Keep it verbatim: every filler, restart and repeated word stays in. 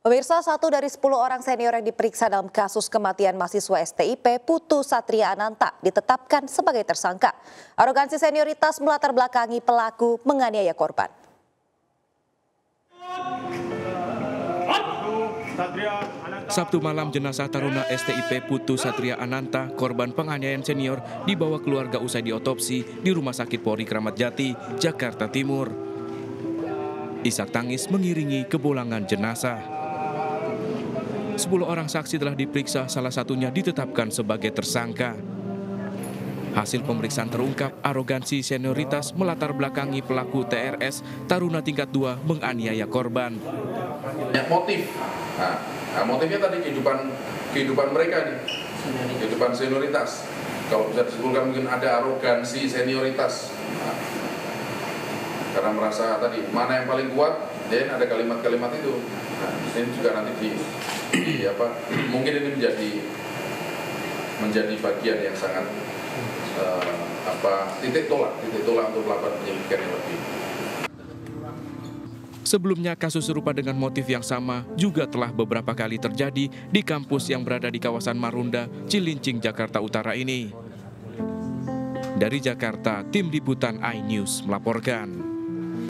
Pemirsa, satu dari sepuluh orang senior yang diperiksa dalam kasus kematian mahasiswa S T I P Putu Satria Ananta ditetapkan sebagai tersangka. Arogansi senioritas melatar belakangi pelaku menganiaya korban. Sabtu malam, jenazah taruna S T I P Putu Satria Ananta, korban penganiayaan senior, dibawa keluarga usai diotopsi di Rumah Sakit Polri Kramat Jati, Jakarta Timur. Isak tangis mengiringi kepulangan jenazah. Sepuluh orang saksi telah diperiksa, salah satunya ditetapkan sebagai tersangka. Hasil pemeriksaan terungkap arogansi senioritas melatar belakangi pelaku T R S taruna tingkat dua menganiaya korban. Banyak motif. Nah, nah motifnya tadi kehidupan kehidupan mereka nih, kehidupan senioritas. Kalau bisa disimpulkan mungkin ada arogansi senioritas. Nah, karena merasa tadi mana yang paling kuat, dan ada kalimat-kalimat itu. Nah, ini juga nanti di, di apa? Mungkin ini menjadi menjadi bagian yang sangat uh, apa titik tolak, titik tolak untuk melakukan penyelidikan yang lebih. Sebelumnya kasus serupa dengan motif yang sama juga telah beberapa kali terjadi di kampus yang berada di kawasan Marunda, Cilincing, Jakarta Utara ini. Dari Jakarta, tim liputan iNews melaporkan.